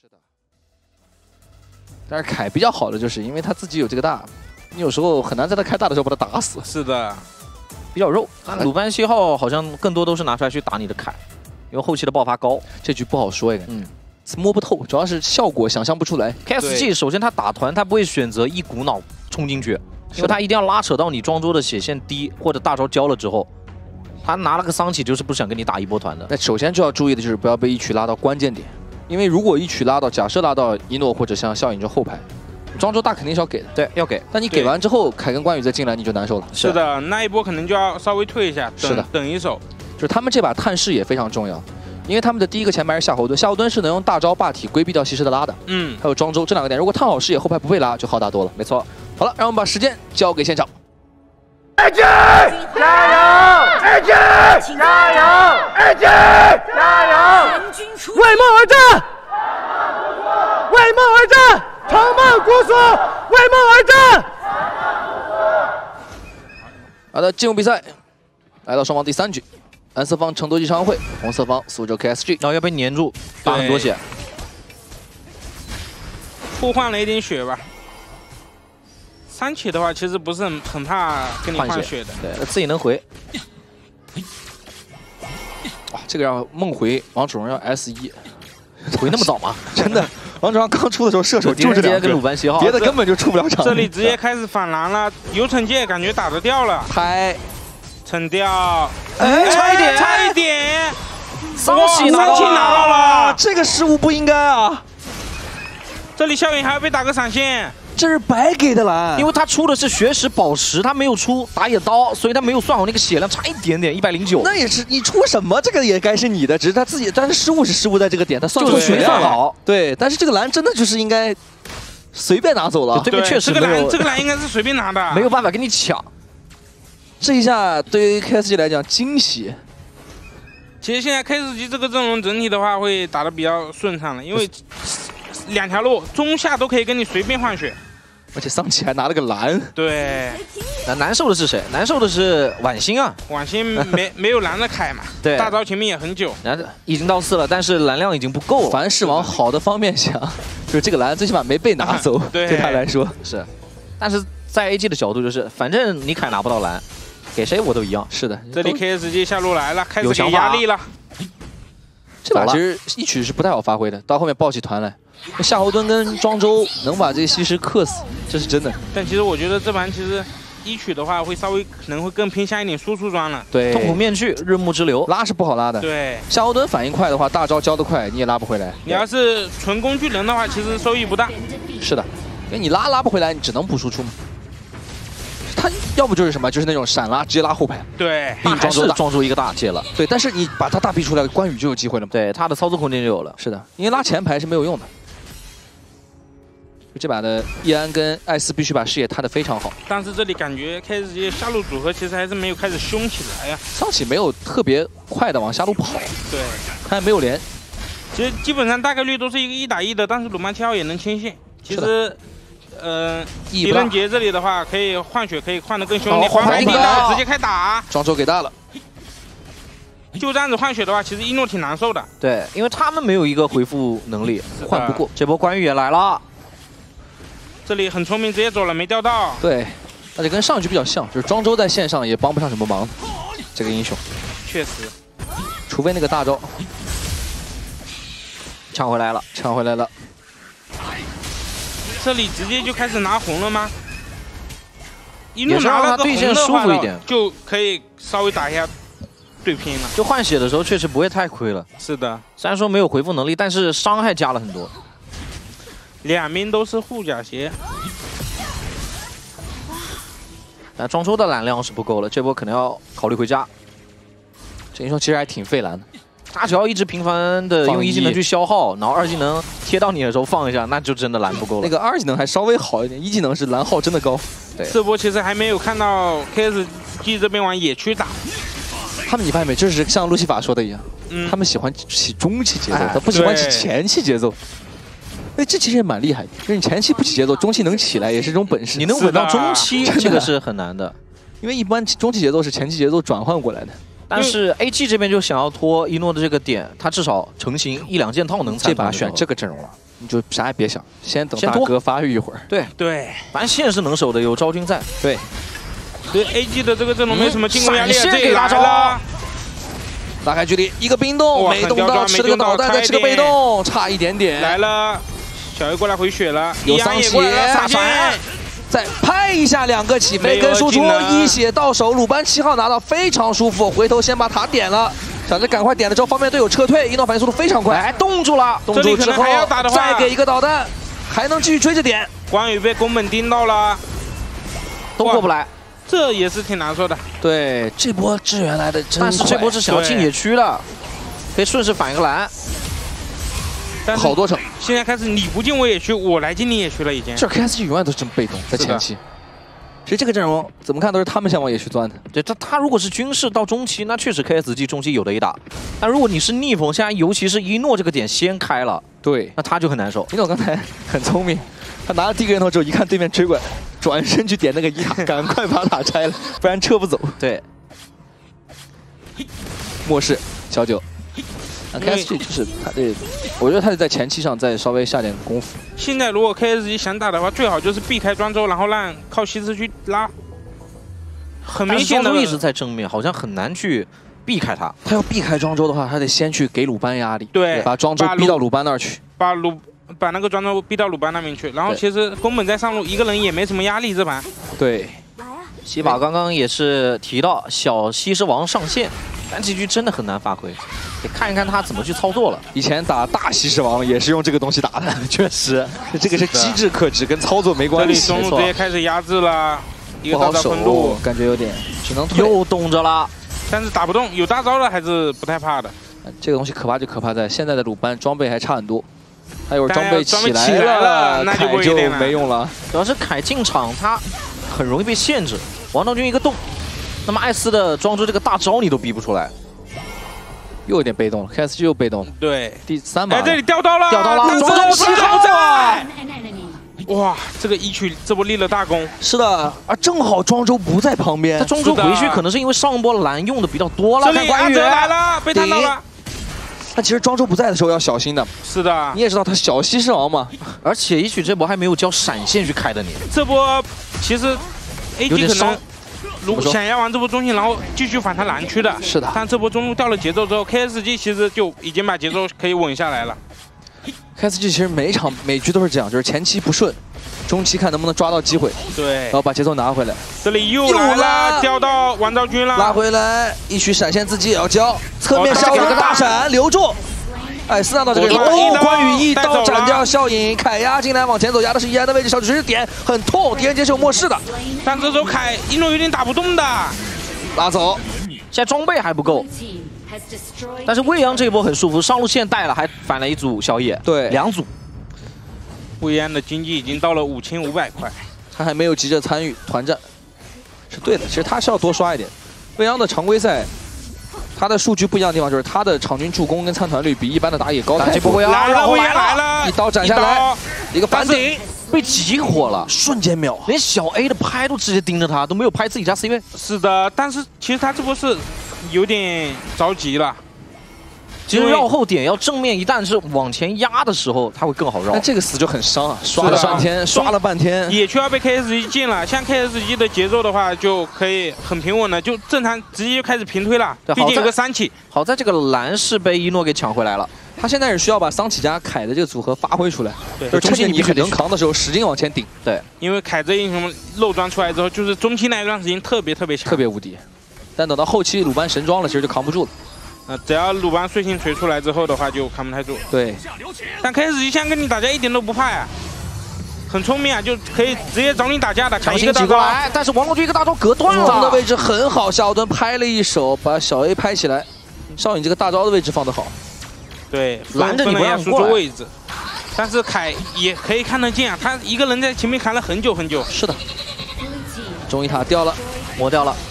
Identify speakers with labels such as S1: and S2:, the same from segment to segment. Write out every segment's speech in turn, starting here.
S1: 是的。但是凯比较好的就是因为他自己有这个大，你有时候很难在他开大的时候把他打死。
S2: 是的，
S3: 比较肉。但鲁班7号好像更多都是拿出来去打你的凯，因为后期的爆发高。
S1: 这局不好说呀，摸不透，主要是效果想象不出来。
S3: KSG 首先他打团他不会选择一股脑冲进去，因为他一定要拉扯到你庄周的血线低或者大招交了之后。 他拿了个桑启，就是不想跟你打一波团的。
S1: 那首先就要注意的就是不要被一曲拉到关键点，因为如果一曲拉到，假设拉到一诺或者像笑影这后排，庄周大肯定是要给的，
S3: 对，要给。
S1: 但你给完之后，凯跟关羽再进来，你就难受了。
S2: 是的，那一波可能就要稍微退一下，
S1: 是的，
S2: 等一手。
S1: 就是他们这把探视也非常重要，因为他们的第一个前排是夏侯惇，夏侯惇是能用大招霸体规避掉西施的拉的。还有庄周这两个点，如果探好视野，后排不被拉，就好打多了。
S3: 没错。
S1: 好了，让我们把时间交给现场。
S4: 二军加油！二军加油！二军加油！为梦而战，为梦而战，长梦古锁，为梦而战。
S1: 好的，进入比赛，来到双方第3局，蓝色方成都机场会，红色方苏州 KSG，
S3: 然后要被粘住，打很多血，
S2: 互换了一点血吧。 3起的话，其实不是很怕跟你换血的，
S3: 对，自己能回。
S1: 哇，这个让梦回王者荣耀 S1，
S3: 回那么早吗？
S1: 真的，王者荣耀刚出的时候射手就这2个，
S3: 跟鲁班7号，
S1: 别的根本就出不了场。
S2: 这里直接开始反蓝了，有惩戒感觉打得掉了，
S1: 拍，
S2: 惩掉，
S3: 哎，差一点，
S2: 差一点，
S3: 桑启拿
S2: 到了，
S1: 这个失误不应该啊！
S2: 这里笑影还要被打个闪现。
S1: 这是白给的蓝，
S3: 因为他出的是血石宝石，他没有出打野刀，所以他没有算好那个血量，差一点点，109。
S1: 那也是你出什么，这个也该是你的，只是他自己，但是失误是失误在这个点，他算错血量了。对，但是这个蓝真的就是应该随便拿走了。
S3: 对面确实
S2: 这个蓝应该是随便拿的，
S3: 没有办法跟你抢。
S1: 这一下对于 KSG 来讲惊喜。
S2: 其实现在 KSG 这个阵容整体的话会打得比较顺畅了，因为2条路中下都可以跟你随便换血。
S1: 而且桑启还拿了个蓝，
S2: 对，
S3: 难受的是谁？难受的是晚星啊！
S2: 晚星没有蓝的凯嘛，
S3: 对，
S2: 大招前面也很久，
S3: 已经到4了，但是蓝量已经不够了。
S1: 凡是往好的方面想，就是这个蓝最起码没被拿走，对他来说
S3: 是。但是在 AG 的角度就是，反正你凯拿不到蓝，给谁我都一样。
S1: 是的，
S2: 这里 KSG 下路来了，开始给压力了。
S1: 这把其实一曲是不太好发挥的，到后面抱起团来。 夏侯惇跟庄周能把这个西施克死，这是真的。
S2: 但其实我觉得这盘其实1曲的话会稍微可能会更偏向一点输出装了。
S1: 对，
S3: 痛苦面具、日暮之流
S1: 拉是不好拉的。
S2: 对，
S1: 夏侯惇反应快的话，大招交得快，你也拉不回来。
S2: 你要是纯工具人的话，其实收益不大。
S1: 是的，因为你拉不回来，你只能补输出嘛。他要不就是什么，就是那种闪拉，直接拉后排。
S2: 对，
S3: 还是庄周一个大接了。
S1: 对，但是你把他大逼出来，关羽就有机会了嘛。
S3: 对，他的操作空间就有了。
S1: 是的，因为拉前排是没有用的。 这把的易安跟艾斯必须把视野踏得非常好，
S2: 但是这里感觉 KSG 下路组合其实还是没有开始凶起来呀。
S1: 桑启没有特别快的往下路跑，
S2: 对，
S1: 他还没有连。
S2: 其实基本上大概率都是一个1打1的，但是鲁班7号也能牵线。其实，狄仁杰这里的话可以换血，可以换得更凶一点，黄牌一定到，直接开打。
S1: 庄周给大了。
S2: 就这样子换血的话，其实一诺挺难受的。
S3: 对，因为他们没有一个回复能力，换不过。这波关羽也来了。
S2: 这里很聪明，直接走了，没钓到。
S1: 对，而且跟上一局比较像，就是庄周在线上也帮不上什么忙。这个英雄，
S2: 确实，
S1: 除非那个大招
S3: 抢回来了，
S1: 抢回来了。
S2: 这里直接就开始拿红了吗？一路拿了个红的
S3: 舒服一点，
S2: 就可以稍微打一下对拼了。
S3: 就换血的时候确实不会太亏了。
S2: 是的，
S3: 虽然说没有回复能力，但是伤害加了很多。
S2: 两边都是护甲鞋，
S3: 但庄周的蓝量是不够了，这波可能要考虑回家。
S1: 这英雄其实还挺费蓝的，
S3: 他只要一直频繁的用1技能去消耗，然后2技能贴到你的时候放一下，那就真的蓝不够了。
S1: 那个2技能还稍微好一点，1技能是蓝耗真的高。
S3: 对，
S2: 这波其实还没有看到 KSG 这边往野区打。
S1: 他们你发现没，就是像路西法说的一样，他们喜欢起中期节奏，他不喜欢起前期节奏。 哎，这其实也蛮厉害的，就是你前期不起节奏，中期能起来也是一种本事。
S3: 你能稳到中期，这个是很难的，
S1: 因为一般中期节奏是前期节奏转换过来的。
S3: 但是 AG 这边就想要拖一诺的这个点，他至少成型1、2件套能踩。
S1: 这把选这个阵容了， 你就啥也别想，先等
S3: 先拖
S1: 大哥发育一会儿。
S2: 对，
S3: 反正线是能守的，有昭君在。
S1: 对，
S2: 对 AG 的这个阵容没什么进攻压力，
S3: 闪现
S2: 这也来了。
S1: 拉开距离，一个冰冻，
S2: 哇
S1: 没动到，吃了个导弹，再吃个被动，差一点点。
S2: 来了，小 A 过来回血了，
S1: 有桑奇，
S2: 大闪，
S1: 再拍一下2个起飞跟输出，1血到手，鲁班7号拿到非常舒服，回头先把塔点了，想着赶快点了之后方便队友撤退，一诺反应速度非常快，
S3: 哎，冻住了，
S1: 冻住之后再给一个导弹，还能继续追着点。
S2: 关羽被宫本盯到了，
S3: 都过不来。
S2: 这也是挺难受的。
S1: 对，这波支援来的真快，
S3: 但是这波是想要进野区的，可以顺势反一个蓝。
S2: 但
S1: 好多城，
S2: 现在开始你不进我野区，我来进你野区了已经。
S1: 这 KSG 永远都是这么被动，在前期。其实这个阵容怎么看都是他们想往野区钻的。
S3: 对，他如果是军事到中期，那确实 KSG 中期有的一打。但如果你是逆风，现在尤其是一诺这个点先开了，
S1: 对，
S3: 那他就很难受。
S1: 一诺刚才很聪明，他拿了第一个人头之后，一看对面追过来，转身去点那个1塔，赶快把塔拆了，不然撤不走。
S3: 对，
S1: 末世小九。KSG 就是他这，我觉得他是在前期上再稍微下点功夫。
S2: 现在如果 KSG 想打的话，最好就是避开庄周，然后让靠西斯去拉。很明显的，
S3: 庄周一直在正面，好像很难去避开他。
S1: 他要避开庄周的话，他得先去给鲁班压力，
S2: 对，
S1: 把庄周逼到鲁班那儿去，
S2: 把那个庄周逼到鲁班那边去。然后其实宫本在上路一个人也没什么压力，这盘。
S1: 对。
S3: 西法刚刚也是提到小西施王上线，但这局真的很难发挥，得看一看他怎么去操作了。
S1: 以前打大西施王也是用这个东西打的，确实，这个是机制克制，跟操作没关系。
S2: 这里中路直接开始压制了，一个大招分路，
S1: 感觉有点只能退。
S3: 又冻着了，
S2: 但是打不动，有大招的还是不太怕的。
S1: 这个东西可怕就可怕在现在的鲁班装备还差很多，他一会儿装备起来了，
S2: 那就
S1: 凯就没用了。
S3: 主要是凯进场他很容易被限制，王昭君一个动，那么艾斯的庄周这个大招你都逼不出来，
S1: 又有点被动了 ，KSG 又被动了。
S2: 对，
S1: 第3把，
S2: 哎，这里掉到了，
S3: 庄周7号在，
S2: 哇，这个一区这波立了大功。
S1: 是的，啊，正好庄周不在旁边，
S3: 他庄周回去可能是因为上波蓝用的比较多了。
S2: 这里阿哲来了，被弹到了。
S1: 那其实庄周不在的时候要小心的。
S2: 是的，
S1: 你也知道他小西施王嘛，
S3: 而且一曲这波还没有交闪现去开的你。
S2: 这波其实 AG 可能如果想要玩这波中线，然后继续反弹蓝区的。
S1: 是的。
S2: 但这波中路掉了节奏之后 ，KSG 其实就已经把节奏可以稳下来了。
S1: KSG 其实每局都是这样，就是前期不顺，中期看能不能抓到机会，
S2: 对，
S1: 然后把节奏拿回来。
S2: 这里又来了，掉到王昭君了，
S1: 拉回来，一曲闪现自己也要交，侧面效应个大闪留住。艾斯拿到这个关羽一刀斩掉效应，凯压进来往前走，压的是EI的位置，小指点很痛，狄仁杰是有末世的，
S2: 但这时候凯一诺有点打不动的，
S1: 拉走，
S3: 现在装备还不够。但是未央这一波很舒服，上路线带了，还反了一组小野，
S1: 对
S3: ，2组。
S2: 未央的经济已经到了5500块，
S1: 他还没有急着参与团战，是对的。其实他是要多刷一点。未央的常规赛，他的数据不一样的地方就是他的场均助攻跟参团率比一般的打野高太多。
S3: 这波未央
S2: 来了，
S1: 一刀斩下来，一个反顶，
S3: 被集火了，
S1: 瞬间秒，
S3: 连小 A 的拍都直接盯着他，都没有拍自己家 C 位。
S2: 是的，但是其实他这波是有点着急了。
S3: 其实绕后点要正面，一旦是往前压的时候，他会更好绕。
S1: 但这个死就很伤啊，刷了半天，
S2: 野区要被 KSG 进了。像 KSG 的节奏的话，就可以很平稳的，就正常直接就开始平推了。毕竟有个3起。
S3: 好在这个蓝是被一诺给抢回来了。
S1: 他现在是需要把桑启加凯的这个组合发挥出来，
S2: 对，
S1: 就是中期你很能扛的时候，使劲往前顶。
S3: 对，
S2: 因为凯这英雄漏装出来之后，就是中期那一段时间特别强，
S1: 特别无敌。但等到后期鲁班神装了，其实就扛不住了。
S2: 只要鲁班碎星锤出来之后的话，就扛不太住。
S1: 对，
S2: 但 KSG 现在跟你打架一点都不怕呀，很聪明啊，就可以直接找你打架的，砍一个大招。
S3: 但是王昭君一个大招隔断了。
S1: 的位置很好，小盾拍了一手，把小 A 拍起来。少影这个大招的位置放得好，
S2: 对，
S3: 拦着你不让
S2: 输出位置。但是凯也可以看得见啊，他一个人在前面砍了很久很久。
S1: 是的，中一塔掉了，
S3: 磨掉了。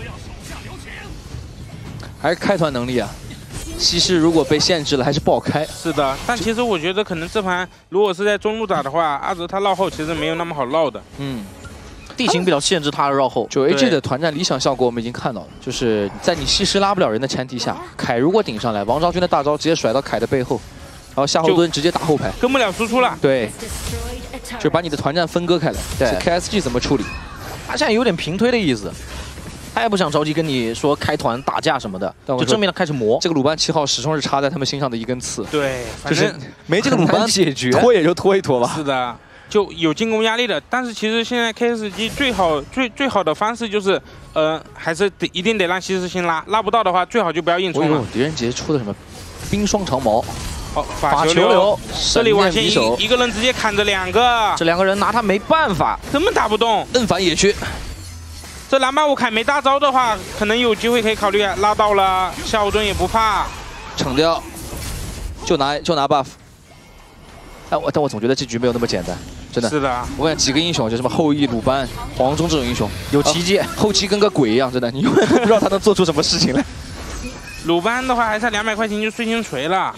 S1: 还是开团能力啊！西施如果被限制了，还是不好开。
S2: 是的，但其实我觉得可能这盘如果是在中路打的话，阿泽他绕后其实没有那么好绕的。
S3: 地形比较限制他的绕后。
S1: 9AG 的团战理想效果我们已经看到了，就是在你西施拉不了人的前提下，凯如果顶上来，王昭君的大招直接甩到凯的背后， 后夏侯惇直接打后排，
S2: 跟不了输出了。
S1: 对，就把你的团战分割开来。
S3: 对
S1: ，KSG 怎么处理？
S3: 他现在有点平推的意思，他也不想着急跟你说开团打架什么的，就正面的开始磨。
S1: 这个鲁班7号始终是插在他们心上的一根刺。
S2: 对，
S1: 就是没这个鲁班
S3: 解决，
S1: 拖也就拖一拖吧。
S2: 是的。 就有进攻压力的，但是其实现在 KSG 最好的方式就是，还是一定得让西施先拉不到的话，最好就不要硬冲了。
S1: 狄仁杰出的什么冰霜长矛？
S2: 哦，法球流，这里往前一个人直接砍着2个，
S3: 这2个人拿他没办法，
S2: 根本打不动。
S1: 摁反野区，
S2: 这蓝855砍没大招的话，可能有机会可以考虑拉到了，夏侯惇也不怕，
S1: 惩掉，就拿 buff。但我总觉得这局没有那么简单。 真的
S2: 是的，
S1: 我想几个英雄，就什么后羿、鲁班、黄忠这种英雄，
S3: 有奇迹，
S1: 后期跟个鬼一样，真的，你永远都不知道他能做出什么事情来。
S2: 鲁班的话还差200块钱就碎星锤了，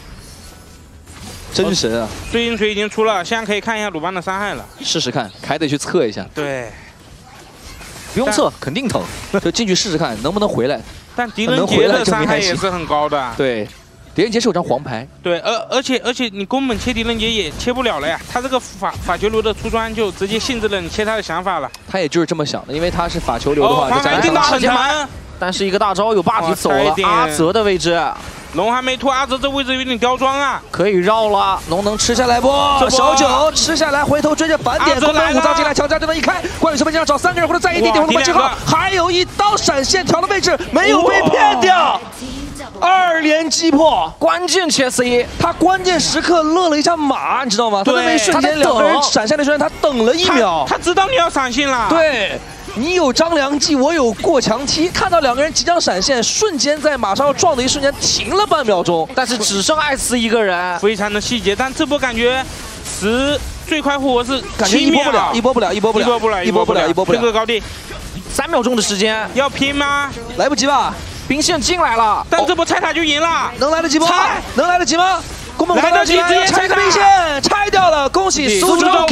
S1: 真神啊！
S2: 碎星锤已经出了，现在可以看一下鲁班的伤害了，
S1: 试试看，还得去测一下。
S2: 对，
S3: 不用测，肯定疼，
S1: 就进去试试看能不能回来。
S2: 但狄仁杰的伤害也是很高的，
S1: 对。 狄仁杰是有张黄牌，
S2: 对，而且你宫本切狄仁杰也切不了了呀，他这个法球流的出装就直接限制了你切他的想法了。
S1: 他也就是这么想的，因为他是法球流的话，
S2: 黄牌定到很疼，
S3: 但是一个大招有 buff 走了阿泽的位置，
S2: 龙还没脱，阿泽这位置有点刁钻啊，
S3: 可以绕了，
S1: 龙能吃下来不？小九吃下来，回头追着反点，宫本武藏进来，强加就能一开，关羽身边经常找3个人或者再一点点，鲁班7号还有一刀闪现调的位置没有被骗掉。 2连击破，
S3: 关键切 C，
S1: 他关键时刻勒了一下马，你知道吗？他那一瞬间2个人闪现的瞬间，他等了1秒，
S2: 他知道你要闪现了。
S1: 对，你有张良计，我有过墙梯，看到2个人即将闪现，瞬间在马上要撞的一瞬间停了半秒钟，
S3: 但是只剩艾斯一个人，
S2: 非常的细节。但这波感觉最快复活是
S1: 感觉一波不了，
S2: 这个高地
S3: 3秒钟的时间，
S2: 要拼吗？
S1: 来不及吧？
S3: 兵线进来了，
S2: 但这波拆塔就赢了，
S1: 能来得及吗？能来得及吗？宫本武藏进来拆个兵线，拆掉了，恭喜苏州